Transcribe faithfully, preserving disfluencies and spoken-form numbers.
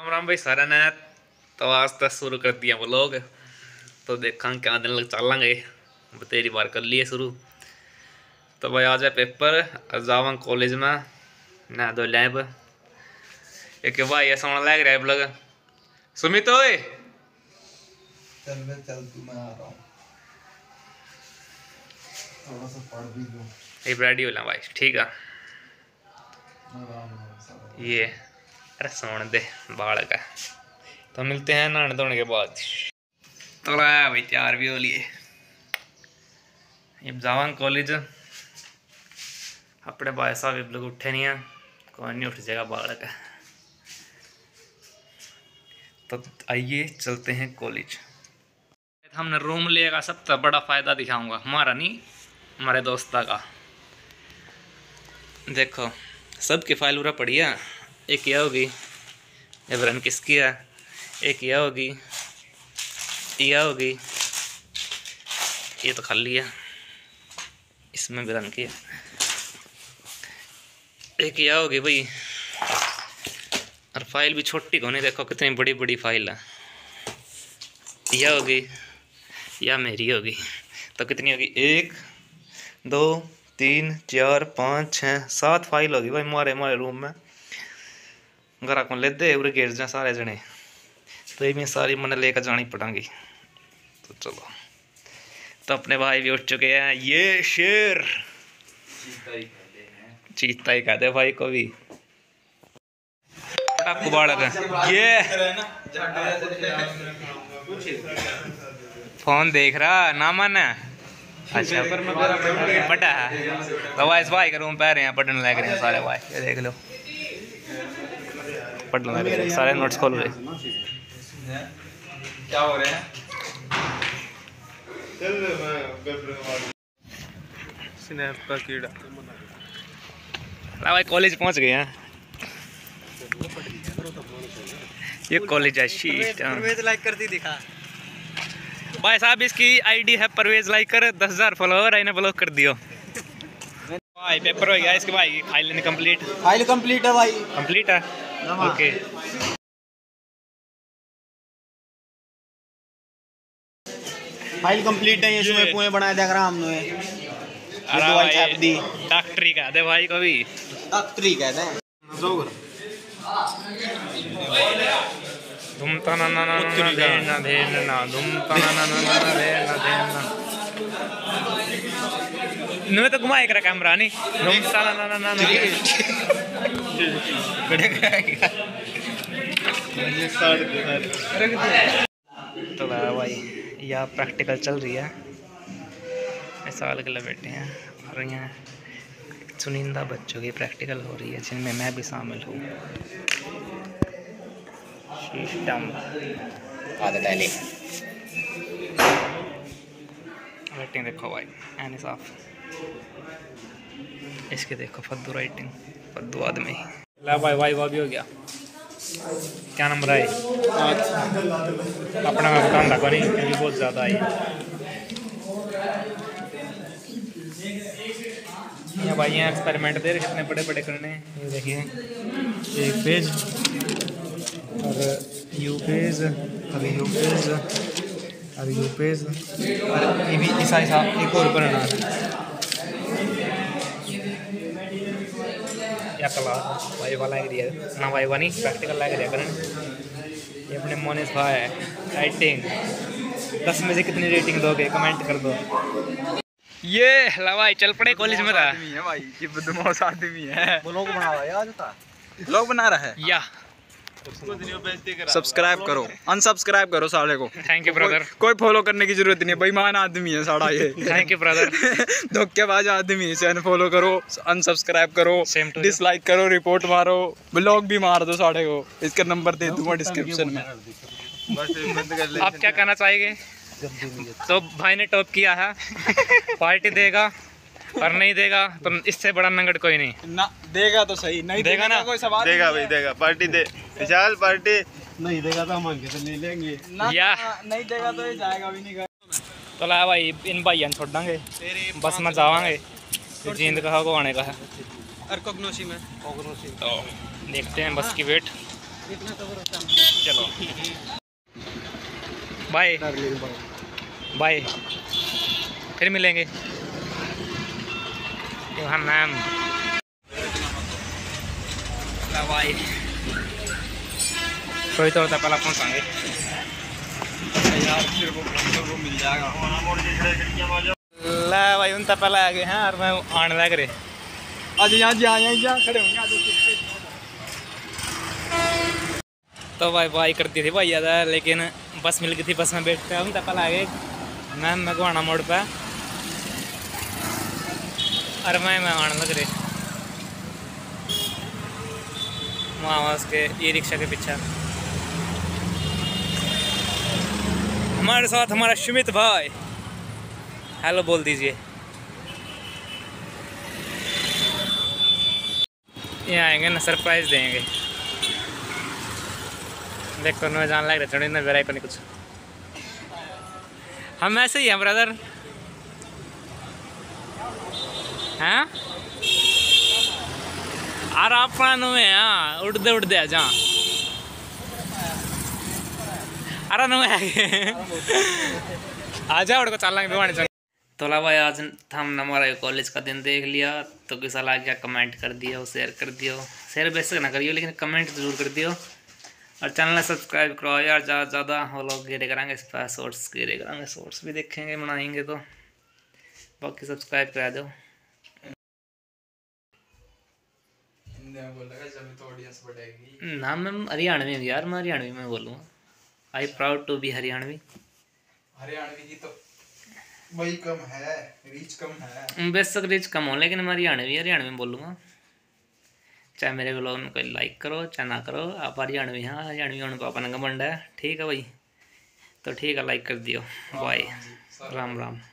राम राम भाई सारे ने। तो आज तक शुरू कर दिया वो लोग, तो देखा क्या दिन लग चलेंगे। तेरी बार कर लिए शुरू। तो भाई आज है पेपर, जावा कॉलेज में ना दो लैब एक भाई ऐसा होने लग रहा है ब्लॉग सुमित ओए चल मैं चल तू मैं आ रहा हूँ, थोड़ा सा पढ़ भी लूँ। ये रेडी हो ला भाई, ठीक है ये। अरे सोने दे बाल का। तो मिलते हैं नहाने धोने के बाद। तो भाई तैयार भी हो लिए। ये जावांग कॉलेज अपने भाई साहब ये लोग उठे नहीं है, कौन नहीं उठ जाएगा बाल का। तो आइए चलते हैं कॉलेज। हमने रूम लिएगा, सबसे बड़ा फायदा दिखाऊंगा, हमारा नहीं हमारे दोस्ता का। देखो सबकी फाइल पूरा पड़ी है। एक यह होगी, ये ब्रन किसकी है, एक यह होगी, यह होगी, ये तो खाली है, इसमें ब्रन की है। एक यह होगी भाई, और फाइल भी छोटी को नहीं, देखो कितनी बड़ी बड़ी फाइल है। यह होगी या मेरी होगी, तो कितनी होगी, एक दो तीन चार पाँच छः सात फाइल होगी भाई हमारे हमारे रूम में। घर को ले दे उरे गिर जाए सारे जने, तो ये भी सारी मैंने लेकर जानी पड़ेंगी। तो चलो, तो अपने भाई भी उठ चुके हैं। ये शेर चीता ही कहते भाई को भी ये फोन देख रहा ना मन। अच्छा बड़ा है तो भाई इस भाई का रूम पै रहे हैं, पढ़ने लग रहे हैं सारे भाई। ये देख लो पढ़ने लग रहे हैं सारे, नोट्स खोल रहे। क्या हो रहे हैं? स्नैप का कीड़ा। भाई कॉलेज पहुंच गए हैं। ये कॉलेज है शीट। परवेज लाइक करती दिखा भाई साहब, इसकी आईडी है परवेज लाइक कर, दस हजार फॉलोवर इन्हें ब्लॉक कर दियो। भाई पेपर हो गया इसके भाई, फाइल कंप्लीट फाइल कंप्लीट है भाई, कंप्लीट है ओके। फाइल कंप्लीट है। ये सुबह पुए बनाए देख रहा हमने। अरे भाई डॉक्टरी का दे भाई को भी डॉक्टरी कहते हैं। धूम तना ना ना ना दे ना दे ना धूम तना ना ना ना दे ना दे ना। इनमें तो घुमाए करा कैमरा नहीं, धूम तना ना ना ना ना तो भाई यहाँ प्रैक्टिकल चल रही है, इस साल के लिए बैठे हैं और यहाँ चुनिंदा बच्चों की प्रैक्टिकल हो रही है, जिनमें मैं भी शामिल हूँ। सिस्टम राइटिंग देखो भाई एनी साफ, इसके देखो फद्दू राइटिंग, फद्दू आदमी। ला भाई भाई वो भी हो गया। क्या नंबर है अपना काम रखो नहीं, क्योंकि बहुत ज़्यादा आई ये भाई। यहाँ एक्सपेरिमेंट दे रहे कितने बड़े बड़े करने हैं, ये देखिए एक पेज और यू पेज और यू पेज और यू पेज और ये भी ऐसा ऐसा एक और बनाना या क्लास वाई वाला लग रही है ना, वाई वानी प्रैक्टिकल लग रहा है। ये अपने मोनिस भाई है राइटिंग, दस में से कितनी रेटिंग दोगे कमेंट कर दो। ये ला भाई चल पड़े कॉलेज में था भाई, ये बदमाश आदमी है। लोग बना रहा है आज तक लोग बना रहा है या सब्सक्राइब करो अनसब्सक्राइब करो साले को। Thank you brother. कोई फॉलो करने की जरूरत नहीं, बेईमान आदमी है साड़ा ये। Thank you brother. धोखेबाज आदमी है, इसे अनफॉलो करो अनसब्सक्राइब करो डिसलाइक करो रिपोर्ट मारो ब्लॉग भी मार दो साड़े को। इसका नंबर दे दूंगा डिस्क्रिप्शन में। आप क्या कहना चाहेंगे? तो भाई ने टॉप किया है, पार्टी देगा और नहीं देगा तो इससे बड़ा नंगट कोई नहीं ना देगा तो सही, नहीं देगा ना कोई सवाल देगा भाई देगा, पार्टी दे विशाल पार्टी। नहीं देगा तो हम आगे से ले लेंगे ना, या नहीं देगा तो ये जाएगा भी नहीं। तो ला भाई इन भाइयों छोड़ देंगे, बस में जावांगे जींद कहा को आने का है में। तो देखते हैं बस की वेट। चलो बाय बाय, फिर मिलेंगे। मैम बाय, कोई तो होता पहला पहुँचाएंगे यार, फिर वो वो मिल जाएगा। ला भाई उन तो पहले आ गए हैं और मैं आने लग रहे। आज यहाँ जा यहाँ जा खड़े होंगे आज। तो भाई बाई करती थी भाई ज़्यादा, लेकिन बस मिल गई थी, बस में बैठते हम तो पहले आ गए मैम मैं गुआना मोड़ पे, और मैं मैं आने लग रहे वहाँ वहाँ उसके ई रिक्शा के पीछे। हमारे साथ हमारा सुमित भाई, हेलो बोल दीजिए। ये आएंगे ना, सरप्राइज देंगे। देखो मैं जान लग रहा है वेराई पर नहीं कुछ, हम ऐसे ही हैं ब्रदर हैं। और आप में हाँ उड़ते उड़ते आ जा, अरे नु आ जा उड़ को चल लेंगे। तो ला भाई आज हम हमारा कॉलेज का दिन देख लिया, तो किसा लग गया कमेंट कर दियो, शेयर कर दियो, शेयर बेशक ना करियो लेकिन कमेंट जरूर कर दियो, और चैनल सब्सक्राइब करो यार। ज़्यादा ज़्यादा वो लोग गिरे कराएंगे इस पर, शॉर्ट्स गिरे कराएंगे, शॉर्ट्स भी देखेंगे बनाएंगे, तो बाकी सब्सक्राइब करा दो। ना मैं हरियाणवी हूँ यार, मैं हरियाणवी में बोलूँगा, I proud to be Haryanvi. Haryanvi की तो वही कम है, रीच कम है, बेशक रीच कम हो, लेकिन मैं हरियाणवी हरियाणवी में बोलूँगा। चाहे मेरे ब्लॉग में कोई लाइक करो चाहे ना करो, आप हरियाणवी हाँ हरियाणवी होने को अपना घमंड है, ठीक है भाई। तो ठीक है, लाइक कर दियो, बाय, राम राम।